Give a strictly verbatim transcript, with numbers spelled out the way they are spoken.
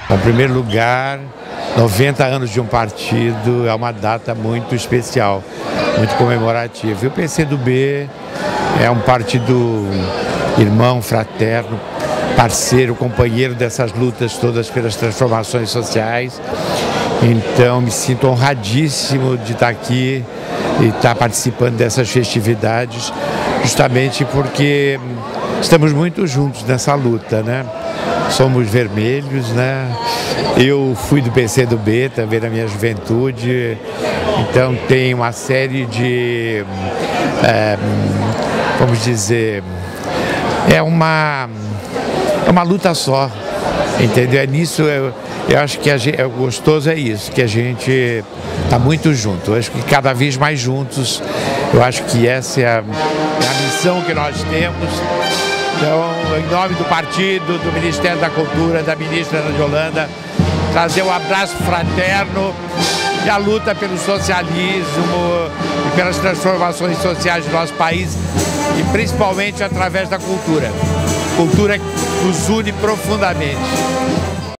Em primeiro lugar, noventa anos de um partido é uma data muito especial, muito comemorativa. E o P C do B é um partido irmão, fraterno, parceiro, companheiro dessas lutas todas pelas transformações sociais. Então me sinto honradíssimo de estar aqui e estar participando dessas festividades, justamente porque estamos muito juntos nessa luta, né? Somos vermelhos, né? Eu fui do P C do B também na minha juventude, então tem uma série de, é, vamos dizer, é uma, é uma luta só, entendeu? É nisso, eu, eu acho que a gente, é gostoso é isso, que a gente está muito junto, eu acho que cada vez mais juntos, eu acho que essa é a, é a missão que nós temos. Então, em nome do partido, do Ministério da Cultura, da ministra Ana de Holanda, trazer um abraço fraterno e a luta pelo socialismo e pelas transformações sociais do nosso país e principalmente através da cultura. Cultura que nos une profundamente.